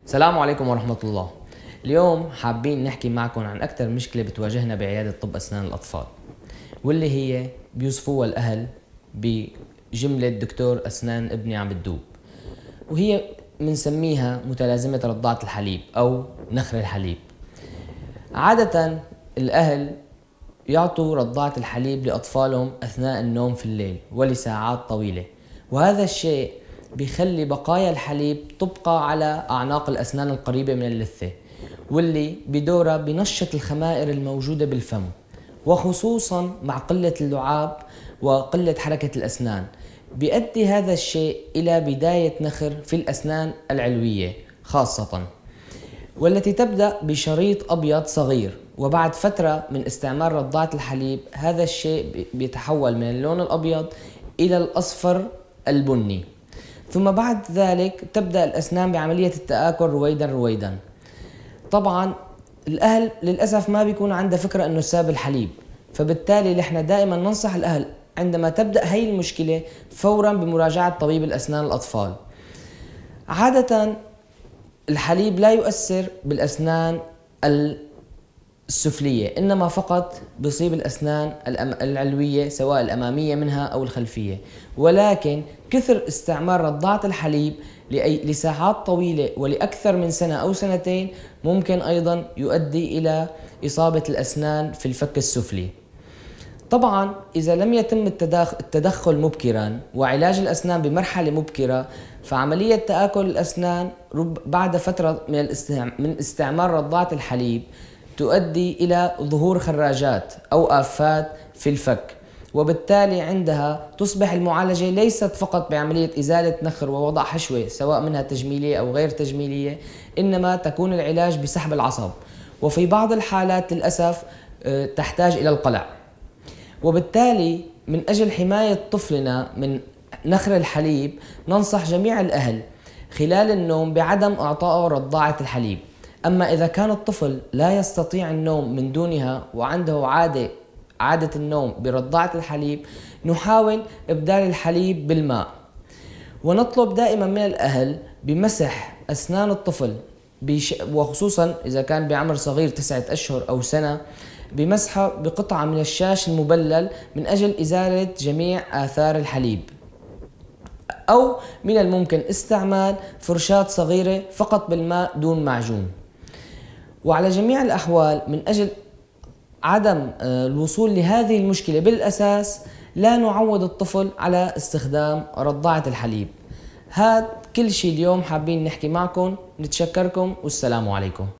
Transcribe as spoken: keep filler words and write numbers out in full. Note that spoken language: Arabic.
السلام عليكم ورحمة الله. اليوم حابين نحكي معكم عن أكثر مشكلة بتواجهنا بعيادة طب أسنان الأطفال، واللي هي بيوصفوها الأهل بجملة دكتور أسنان ابني عم بتدوب، وهي بنسميها متلازمة رضاعة الحليب أو نخر الحليب. عادة الأهل يعطوا رضاعة الحليب لأطفالهم أثناء النوم في الليل ولساعات طويلة، وهذا الشيء بيخلي بقايا الحليب تبقى على أعناق الأسنان القريبة من اللثة، واللي بدورها بنشط الخمائر الموجودة بالفم، وخصوصا مع قلة اللعاب وقلة حركة الأسنان بيؤدي هذا الشيء إلى بداية نخر في الأسنان العلوية خاصة، والتي تبدأ بشريط أبيض صغير، وبعد فترة من استعمال رضاعة الحليب هذا الشيء بيتحول من اللون الأبيض إلى الأصفر البني، ثم بعد ذلك تبدأ الأسنان بعملية التآكل رويدا رويدا. طبعا الأهل للأسف ما بيكون عنده فكرة أنه ساب الحليب، فبالتالي نحن دائما ننصح الأهل عندما تبدأ هي المشكلة فورا بمراجعة طبيب الأسنان الأطفال. عادة الحليب لا يؤثر بالأسنان السفلية، إنما فقط بيصيب الأسنان العلوية سواء الأمامية منها أو الخلفية، ولكن كثر استعمال رضاعة الحليب لساعات طويلة ولأكثر من سنة أو سنتين ممكن أيضا يؤدي إلى إصابة الأسنان في الفك السفلي. طبعا إذا لم يتم التدخل مبكرا وعلاج الأسنان بمرحلة مبكرة، فعملية تآكل الأسنان بعد فترة من استعمال رضاعة الحليب تؤدي إلى ظهور خراجات أو آفات في الفك، وبالتالي عندها تصبح المعالجة ليست فقط بعملية إزالة نخر ووضع حشوة سواء منها تجميلية أو غير تجميلية، إنما تكون العلاج بسحب العصب، وفي بعض الحالات للأسف تحتاج إلى القلع. وبالتالي من أجل حماية طفلنا من نخر الحليب ننصح جميع الأهل خلال النوم بعدم إعطائه رضاعة الحليب. أما إذا كان الطفل لا يستطيع النوم من دونها وعنده عادة عادة النوم برضاعة الحليب، نحاول إبدال الحليب بالماء، ونطلب دائما من الأهل بمسح أسنان الطفل وخصوصا إذا كان بعمر صغير تسعة أشهر أو سنة بمسحه بقطعة من الشاش المبلل من أجل إزالة جميع آثار الحليب، أو من الممكن استعمال فرشاة صغيرة فقط بالماء دون معجون. وعلى جميع الأحوال من أجل عدم الوصول لهذه المشكلة بالأساس لا نعود الطفل على استخدام رضاعة الحليب. هذا كل شيء اليوم حابين نحكي معكم، نتشكركم والسلام عليكم.